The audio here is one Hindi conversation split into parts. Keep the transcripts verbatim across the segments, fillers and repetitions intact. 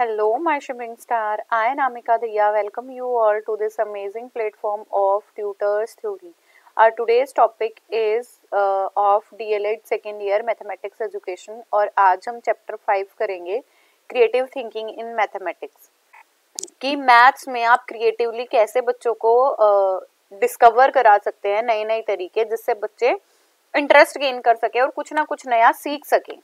Hello, my shimmering star. I, Namika Diya, welcome you all to this amazing platform of Tutors Theory. Our today's topic is uh, of D L E D second year mathematics education और आज हम चैप्टर फाइव करेंगे क्रिएटिव थिंकिंग इन मैथमेटिक्स कि मैथ्स में आप क्रिएटिवली कैसे बच्चों को डिस्कवर uh, करा सकते हैं नए नए तरीके जिससे बच्चे इंटरेस्ट गेन कर सके और कुछ ना कुछ नया सीख सके,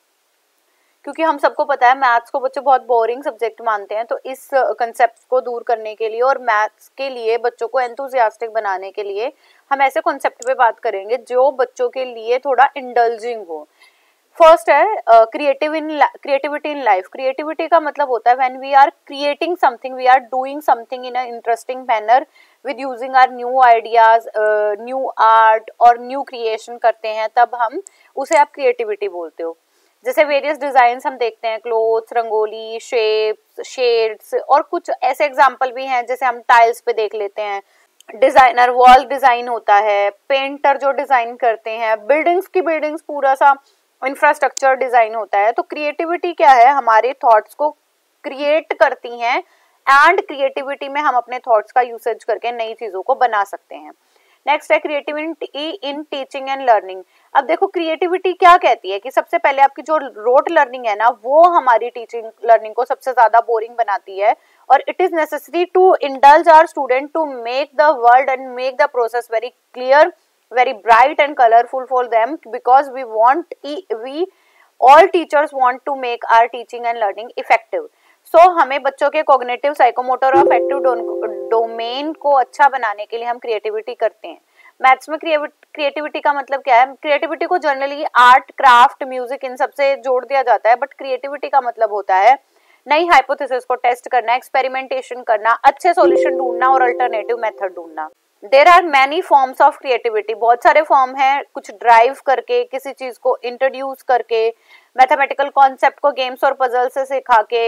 क्योंकि हम सबको पता है मैथ्स को बच्चे बहुत बोरिंग सब्जेक्ट मानते हैं। तो इस कंसेप्ट को दूर करने के लिए और मैथ्स के लिए बच्चों को एंथुसियास्टिक बनाने के लिए हम ऐसे कॉन्सेप्ट पे बात करेंगे जो बच्चों के लिए थोड़ा इंडल्जिंग हो। फर्स्ट है creative in creativity in life. Creativity का मतलब होता है when we are creating something, we are doing something in a interesting manner with using our new ideas, new art और न्यू क्रिएशन करते हैं, तब हम उसे आप क्रिएटिविटी बोलते हो। जैसे वेरियस डिजाइन हम देखते हैं, क्लोथ्स, रंगोली, शेप्स, शेड्स और कुछ ऐसे एग्जांपल भी हैं। जैसे हम टाइल्स पे देख लेते हैं, डिजाइनर वॉल डिजाइन होता है, पेंटर जो डिजाइन करते हैं, बिल्डिंग्स की बिल्डिंग्स पूरा सा इंफ्रास्ट्रक्चर डिजाइन होता है। तो क्रिएटिविटी क्या है, हमारे थॉट्स को क्रिएट करती हैं एंड क्रिएटिविटी में हम अपने थॉट्स का यूसेज करके नई चीजों को बना सकते हैं। नेक्स्ट है creativity in teaching and learning. अब देखो क्रिएटिविटी क्या कहती है कि सबसे पहले आपकी जो रोट लर्निंग है ना, वो हमारी टीचिंग लर्निंग को सबसे ज्यादा बोरिंग बनाती है और it is necessary to indulge our student to make the world and make the process very clear, very bright and colorful for them, because we want we all teachers want to make our teaching and learning effective. So हमें बच्चों के कॉग्निटिव, साइकोमोटर और अफेक्टिव डोमेन को अच्छा बनाने के लिए हम क्रिएटिविटी करते हैं। मैथ्स में क्रिएटिविटी का मतलब क्या है? क्रिएटिविटी को जनरली आर्ट, क्राफ्ट, म्यूजिक इन सबसे जोड़ दिया जाता है, बट क्रिएटिविटी का मतलब होता है नई हाइपोथेसिस को टेस्ट करना, एक्सपेरिमेंटेशन करना, अच्छे सॉल्यूशन ढूंढना और अल्टरनेटिव मेथड ढूंढना। There are many forms of creativity, बहुत सारे फॉर्म हैं, कुछ ड्राइव करके, किसी चीज को इंट्रोड्यूस करके, मैथमेटिकल कॉन्सेप्ट को गेम्स और पजल से सिखा के,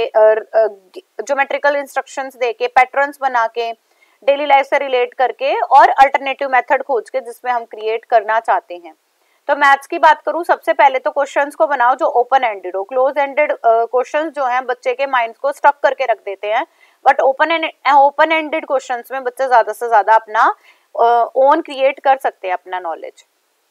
ज्योमेट्रिकल इंस्ट्रक्शंस देके, पैटर्न्स बना के, डेली लाइफ से रिलेट करके और अल्टरनेटिव मेथड खोज के जिसमें हम क्रिएट करना चाहते हैं। तो मैथ्स की बात करूं, सबसे पहले तो क्वेश्चंस को बनाओ जो ओपन एंडेड हो। क्लोज एंडेड क्वेश्चंस जो हैं बच्चे के माइंड को स्टक करके रख देते हैं, but open end open ended questions में बच्चे ज्यादा से ज्यादा अपना ओन uh, क्रिएट कर सकते हैं अपना नॉलेज।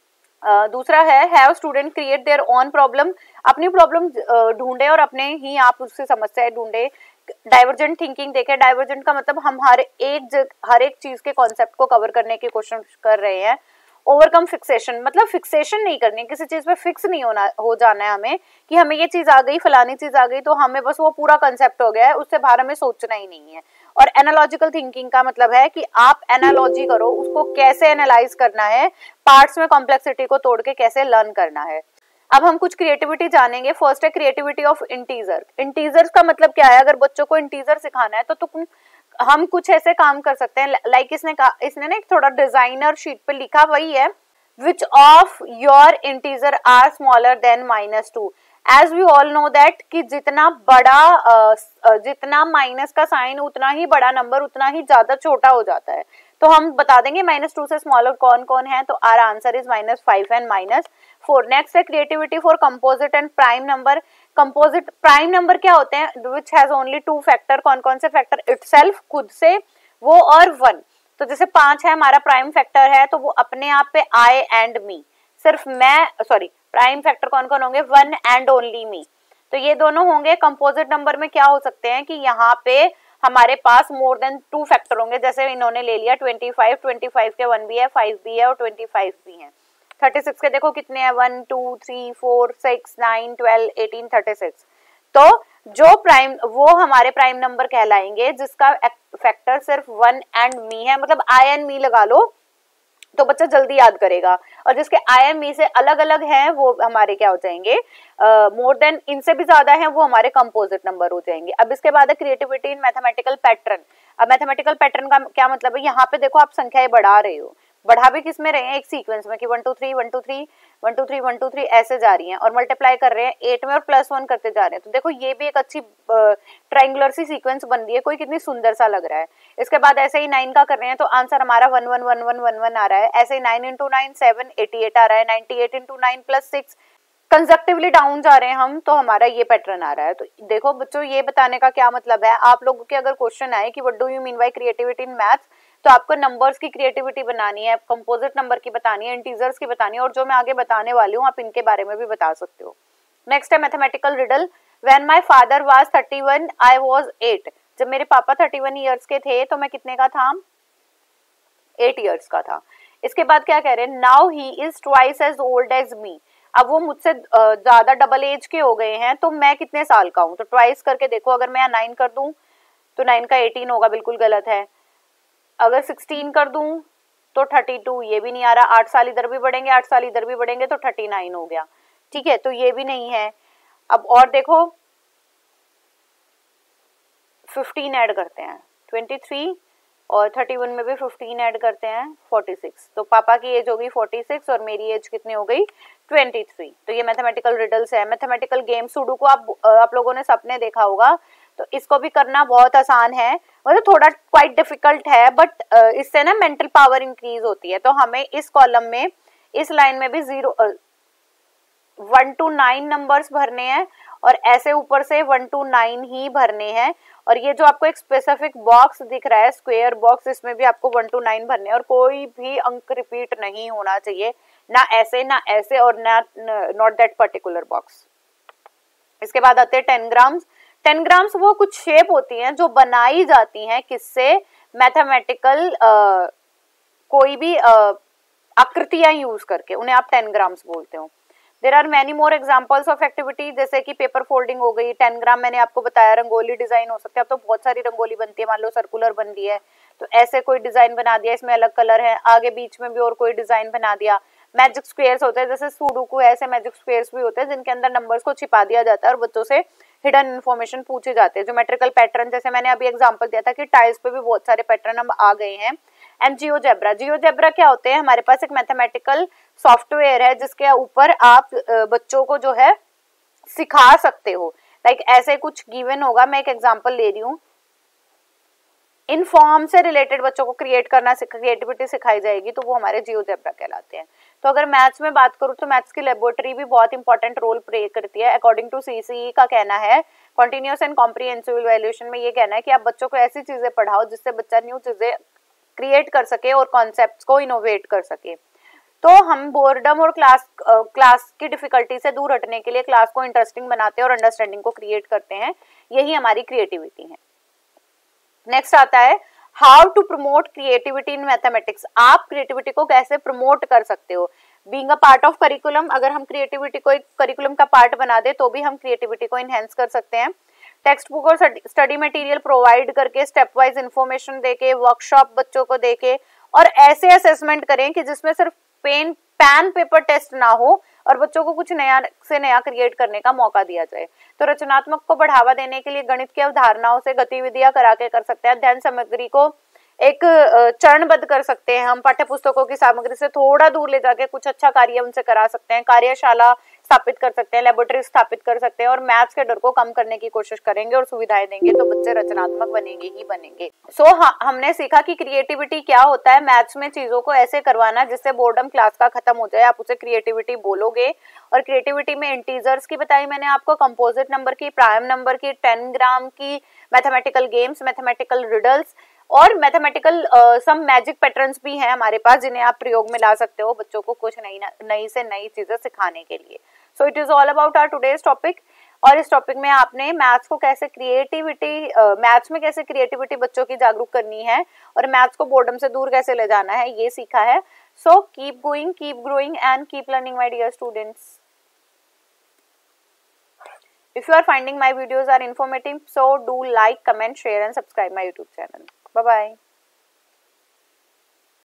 uh, दूसरा है have student create their own problem. अपनी प्रॉब्लम uh, ढूंढे और अपने ही आप उससे समस्याएं ढूंढे। डाइवर्जेंट थिंकिंग देखे। डाइवर्जेंट का मतलब हम हर एक हर एक चीज के कॉन्सेप्ट को कवर करने की कोशिश कर रहे हैं। ओवरकम फिक्सेशन, मतलब फिक्सेशन नहीं करनी, किसी चीज पे फिक्स नहीं होना हो जाना है हमें कि हमें ये चीज आ गई, फलानी चीज आ गई तो हमें बस वो पूरा कंसेप्ट हो गया है, उससे बाहर हमें सोचना ही नहीं है। और एनालॉजिकल थिंकिंग का मतलब है कि आप एनालॉजी करो, उसको कैसे एनालाइज करना है, पार्ट्स में कॉम्प्लेक्सिटी को तोड़ के कैसे लर्न करना है। अब हम कुछ क्रिएटिविटी जानेंगे। फर्स्ट है क्रिएटिविटी ऑफ इंटीजर। इंटीजर्स का मतलब क्या है? अगर बच्चों को इंटीजर सिखाना है तो तुम हम कुछ ऐसे काम कर सकते हैं, लाइक like इसने कहा, इसने ना एक थोड़ा डिजाइनर शीट पे लिखा वही है, which of your integer are smaller than minus two. As we all know that कि जितना बड़ा uh, जितना माइनस का साइन उतना ही बड़ा नंबर उतना ही ज्यादा छोटा हो जाता है। तो हम बता देंगे माइनस टू से स्मॉलर कौन कौन है, तो our answer is minus five and minus four. Next है creativity for composite and prime number. Composite prime number क्या होते हैं? Which has only two factor. कौन कौन से फैक्टर? इटसेल्फ, खुद से, वो और वन। तो जैसे पांच है हमारा प्राइम फैक्टर है तो वो अपने आप पे आई एंड मी, सिर्फ मैं, सॉरी प्राइम फैक्टर कौन कौन होंगे? One and only me. तो ये दोनों होंगे। कंपोजिट नंबर में क्या हो सकते हैं कि यहाँ पे हमारे पास मोर देन टू फैक्टर होंगे, जैसे इन्होंने ले लिया ट्वेंटी फाइव, ट्वेंटी फाइव के वन भी है, फाइव भी है और ट्वेंटी फाइव भी है। थर्टी सिक्स के देखो कितने हैं, one two three four six nine twelve eighteen thirty six. तो जो प्राइम, वो हमारे प्राइम नंबर कहलाएंगे जिसका फैक्टर सिर्फ वन एंड मी है, मतलब आई एंड मी लगा लो तो बच्चा जल्दी याद करेगा। और जिसके आई एंड मी से अलग अलग हैं वो हमारे क्या हो जाएंगे, मोर uh, देन इनसे भी ज्यादा हैं वो हमारे कंपोजिट नंबर हो जाएंगे। अब इसके बाद है क्रिएटिविटी इन मैथमेटिकल पैटर्न। अब मैथमेटिकल पैटर्न का क्या मतलब है? यहाँ पे देखो आप संख्याएं बढ़ा रहे हो, बढ़ा भी किस में रहे हैं? एक सीक्वेंस में कि one two three one two three one two three one two three ऐसे जा रही हैं और मल्टीप्लाई कर रहे हैं एट में और प्लस वन करते जा रहे हैं। तो देखो ये भी एक अच्छी ट्रायंगुलर सी सीक्वेंस बन रही है, कोई कितनी सुंदर सा लग रहा है। इसके बाद ऐसे ही नाइन का कर रहे हैं तो आंसर हमारा one one one one one one आ रहा है। ऐसे ही nine into nine seven eighty eight आ रहा है, ninety eight into nine plus six conjunctively down जा रहे हैं हम, तो हमारा ये पैटर्न आ रहा है। तो देखो बच्चों, ये बताने का क्या मतलब है, आप लोगों के अगर क्वेश्चन आए कि what do you mean by creativity in maths, तो आपको नंबर्स की क्रिएटिविटी बनानी है, कंपोजिट नंबर की बतानी है, इंटीजर्स की बतानी है, और जो मैं आगे बताने वाली हूँ आप इनके बारे में भी बता सकते हो। नेक्स्ट है mathematical riddle. When my father was thirty one I was eight. जब मेरे पापा थर्टी वन ईयर्स के थे तो मैं कितने का था, एट ईयर्स का था। इसके बाद क्या कह रहे हैं, now he is twice as old as me. अब वो मुझसे ज्यादा डबल एज के हो गए हैं, तो मैं कितने साल का हूँ, तो ट्वाइस करके देखो, अगर मैं नाइन कर दूं तो नाइन का एटीन होगा, बिल्कुल गलत है। अगर सिक्सटीन कर दूं तो थर्टी टू, ये भी नहीं आ रहा। आठ साल इधर भी बढ़ेंगे, आठ साल इधर भी बढ़ेंगे तो थर्टी नाइन हो गया, ठीक है, तो ये भी नहीं है। अब और देखो, फिफ्टीन ऐड करते हैं, ट्वेंटी थ्री और थर्टी वन में भी फिफ्टीन ऐड करते हैं, फोर्टी सिक्स। तो पापा की एज हो गई फोर्टी सिक्स और मेरी एज कितनी हो गई, ट्वेंटी थ्री। तो ये मैथमेटिकल रिडल्स है। मैथमेटिकल गेम सुडोकू आप आप लोगों ने सबने देखा होगा, तो इसको भी करना बहुत आसान है, मतलब थोड़ा क्वाइट डिफिकल्ट है, बट इससे ना मेंटल पावर इंक्रीज होती है। तो हमें इस कॉलम में, इस लाइन में भी zero one two nine numbers भरने हैं, और ऐसे ऊपर से वन टू नाइन ही भरने हैं। और ये जो आपको एक स्पेसिफिक बॉक्स दिख रहा है, स्क्वायर बॉक्स, इसमें भी आपको वन टू नाइन भरने हैं, और कोई भी अंक रिपीट नहीं होना चाहिए, ना ऐसे ना ऐसे, और ना नॉट दैट पर्टिकुलर बॉक्स। इसके बाद आते हैं टेन ग्राम्स। टेन ग्राम्स वो कुछ शेप होती हैं जो बनाई जाती हैं किससे, मैथमेटिकल कोई भी आकृतियां यूज करके, उन्हें आप टेन ग्राम्स बोलते हो। There are many more examples of activity, जैसे कि पेपर फोल्डिंग हो गई, टेन ग्राम मैंने आपको बताया, रंगोली डिजाइन हो सकते हैं। अब तो बहुत सारी रंगोली बनती है, मान लो सर्कुलर बन रही है तो ऐसे कोई डिजाइन बना दिया, इसमें अलग कलर है, आगे बीच में भी और कोई डिजाइन बना दिया। मैजिक स्क्वेयर्स होते हैं, जैसे सुडोकू है, ऐसे मैजिक स्क्वेयर्स भी होते हैं जिनके अंदर नंबर्स को छिपा दिया जाता है और बच्चों से हिडन इन्फॉर्मेशन पूछे जाते हैं। ज्योमेट्रिकल पैटर्न, जैसे मैंने अभी एग्जांपल दिया था कि टाइल्स पे भी बहुत सारे पैटर्न अब आ गए हैं। एंड जियोजेब्रा, जियोजेब्रा क्या होते हैं, हमारे पास एक मैथमेटिकल सॉफ्टवेयर है जिसके ऊपर आप बच्चों को जो है सिखा सकते हो। लाइक like ऐसे कुछ गिवन होगा, मैं एक एग्जांपल ले रही हूँ, इन फॉर्म से रिलेटेड बच्चों को क्रिएट करना, क्रिएटिविटी सिखाई जाएगी, तो वो हमारे जियोजेब्रा कहलाते हैं। तो अगर मैथ्स में बात करूँ तो मैथ्स की लेबोरेटरी भी बहुत इंपॉर्टेंट रोल प्ले करती है। अकॉर्डिंग टू सीसीई का कहना है, कॉन्टिन्यूअस एंड कॉम्प्रिहेंसिव इवैल्यूएशन में ये कहना है कि आप बच्चों को ऐसी चीजें पढ़ाओ जिससे बच्चा न्यू चीजें क्रिएट कर सके और कॉन्सेप्ट्स को इनोवेट कर सके। तो हम बोर्डम और क्लास क्लास की डिफिकल्टी से दूर हटने के लिए क्लास को इंटरेस्टिंग बनाते हैं और अंडरस्टैंडिंग को क्रिएट करते हैं, यही हमारी क्रिएटिविटी है। नेक्स्ट आता है how to promote creativity in mathematics. आप क्रिएटिविटी को कैसे प्रमोट कर सकते हो, being a part of curriculum. अगर हम क्रिएटिविटी को एक करिकुलम का पार्ट बना दे तो भी हम क्रिएटिविटी को इनहेंस कर सकते हैं। टेक्स्ट बुक और स्टडी मटेरियल प्रोवाइड करके, स्टेप वाइज इंफॉर्मेशन देके, वर्कशॉप बच्चों को देके, और ऐसे असेसमेंट करें कि जिसमें सिर्फ पेन पैन पेपर टेस्ट ना हो और बच्चों को कुछ नया से नया क्रिएट करने का मौका दिया जाए। तो रचनात्मक को बढ़ावा देने के लिए गणित की अवधारणाओं से गतिविधियां करा के कर सकते हैं। अध्ययन सामग्री को एक चरणबद्ध कर सकते हैं हम, पाठ्य पुस्तकों की सामग्री से थोड़ा दूर ले जाके कुछ अच्छा कार्य उनसे करा सकते हैं, कार्यशाला स्थापित कर सकते हैं, लेबोरेटरी स्थापित कर सकते हैं, और मैथ्स के डर को कम करने की कोशिश करेंगे और सुविधाएं देंगे, तो बच्चे रचनात्मक बनेंगे ही बनेंगे। सो so, हाँ, हमने सीखा कि क्रिएटिविटी क्या होता है, मैथ्स में चीजों को ऐसे करवाना जिससे बोर्डम क्लास का खत्म हो जाए, आप उसे क्रिएटिविटी बोलोगे। और क्रिएटिविटी में इंटीजर्स की बताई मैंने आपको, कंपोजिट नंबर की, प्राइम नंबर की, टेन ग्राम की, मैथमेटिकल गेम्स, मैथमेटिकल रिडल्स, और मैथमेटिकल सम मैजिक पैटर्न्स भी हैं हमारे पास जिन्हें आप प्रयोग में ला सकते हो बच्चों को कुछ नई नई से नई चीजें सिखाने के लिए। So it is all about our today's topic. और इस टॉपिक में आपने मैथ्स को कैसे क्रिएटिविटी मैथ्स में कैसे क्रिएटिविटी बच्चों की जागरूक करनी है और मैथ्स को बोर्डम से दूर कैसे ले जाना है, ये सीखा है। So keep going, keep growing and keep learning my dear students. If you are finding my videos are informative, so do like, comment, share and subscribe my YouTube channel. Bye bye.